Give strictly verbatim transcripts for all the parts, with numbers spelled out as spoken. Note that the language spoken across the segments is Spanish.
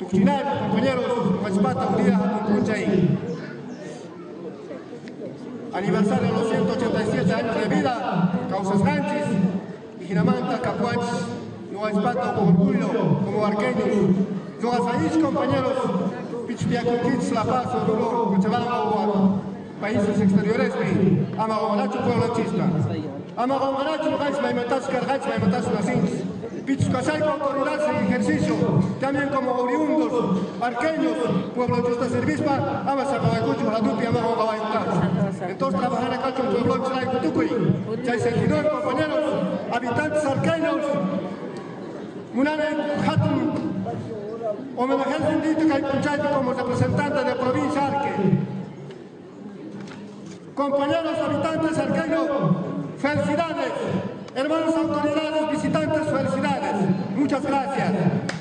Uchinay, compañeros, Huachpata, Unidad, Punchaí. Aniversario de los ciento ochenta y siete años de vida, causas ranchis, Ijinamanta, Capuachis, Huachpata, con orgullo, como arqueños. Yogasayis, compañeros, Pichpiacuquits, La Paz, Oruro, Cochabamba, países exteriores, Amagomanacho, pueblo chispa. Amagomanacho, Lugares, Maimatas, Cargach, Maimatas, Nasins. Pichcasay, autoridad en ejercicio, también como oriundos, arqueños, pueblo chispa, Servispa, Amasacabaycucho, Malatupi, Amagogabayutas. Entonces, trabajar acá con pueblo chispa, Cutucuy, Chay Sentidor, compañeros, habitantes arqueños, Munane, Hatun, homenaje fundito que hay Punchayte como representante de provincia Arque. Compañeros habitantes arqueños, felicidades. Hermanos autoridades, visitantes, felicidades. Muchas gracias.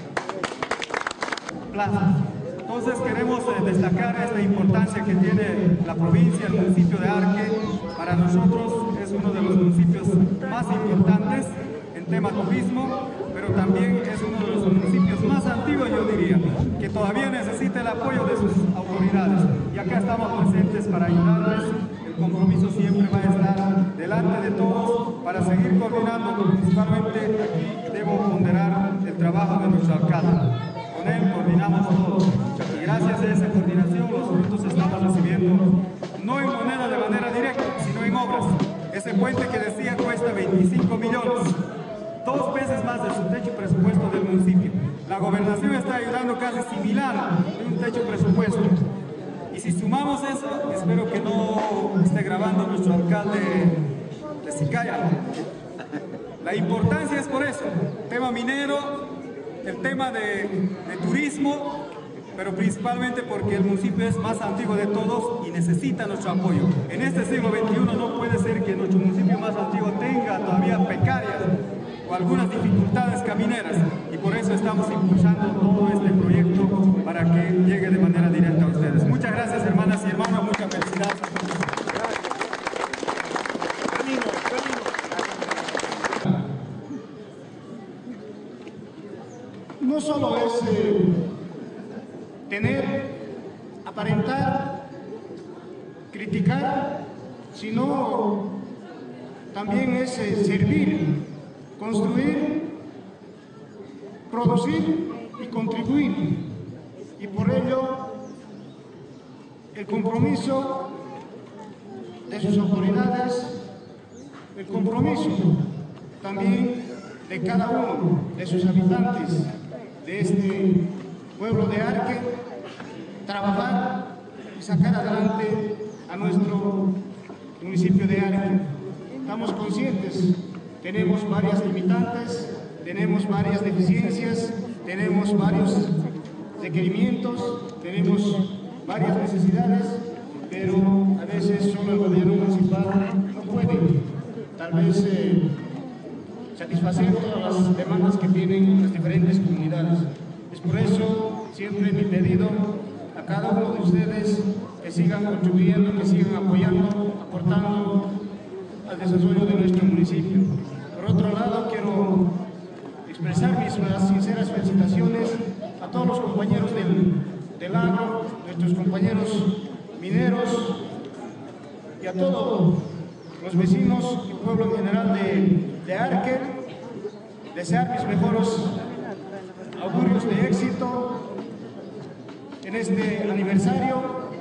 Entonces queremos eh, destacar esta importancia que tiene la provincia, el municipio de Arque. Para nosotros es uno de los municipios más importantes en tema turismo, pero también es uno de los municipios más antiguos, yo diría, que todavía necesita el apoyo de sus autoridades. Y acá estamos presentes para ayudarles. El compromiso siempre va a estar delante de todos para seguir coordinando. Principalmente aquí debo ponderar el trabajo de nuestro alcalde. Con él coordinamos todos. Y gracias a esa coordinación los frutos estamos recibiendo, no en moneda de manera directa, sino en obras. Ese puente que decía cuesta veinticinco millones. Dos veces más de su techo presupuesto del municipio. La gobernación está ayudando casi similar de un techo presupuesto. Y si sumamos eso, espero que no esté grabando nuestro alcalde de Sicaya. La importancia es por eso, tema minero, el tema de, de turismo, pero principalmente porque el municipio es más antiguo de todos y necesita nuestro apoyo. En este siglo veintiuno no puede ser que nuestro municipio más antiguo tenga todavía precarias o algunas dificultades camineras, y por eso estamos impulsando todo este proyecto para que llegue de manera directa a ustedes. Muchas gracias, hermanas y hermanos, mucha felicidad. No solo es eh, tener, aparentar, criticar, sino también es eh, servir, construir, producir y contribuir. Y por ello, el compromiso de sus autoridades, el compromiso también de cada uno de sus habitantes de este pueblo de Arque, trabajar y sacar adelante a nuestro municipio de Arque. Estamos conscientes. Tenemos varias limitantes, tenemos varias deficiencias, tenemos varios requerimientos, tenemos varias necesidades, pero a veces solo el gobierno municipal no puede, tal vez, eh, satisfacer todas las demandas que tienen las diferentes comunidades. Es por eso siempre mi pedido a cada uno de ustedes que sigan contribuyendo, que sigan apoyando, aportando al desarrollo de nuestro municipio. Por otro lado, quiero expresar mis más sinceras felicitaciones a todos los compañeros del, del agro, nuestros compañeros mineros y a todos los vecinos y pueblo en general de, de Arque. Desear mis mejores augurios de éxito en este aniversario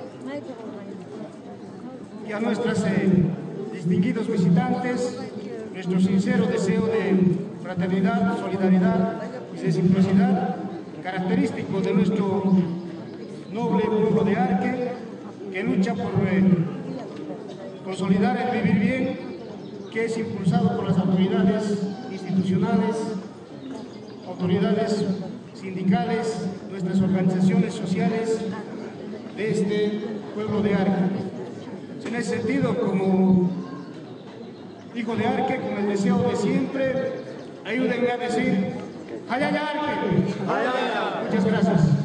y a nuestros eh, distinguidos visitantes, nuestro sincero deseo de fraternidad, solidaridad y reciprocidad, característico de nuestro noble pueblo de Arque, que lucha por eh, consolidar el vivir bien, que es impulsado por las autoridades institucionales, autoridades sindicales, nuestras organizaciones sociales de este pueblo de Arque. En ese sentido, como hijo de Arque, con el deseo de siempre, ayúdenme a decir ¡Ayaya Arque! ¡Ayaya! Muchas gracias.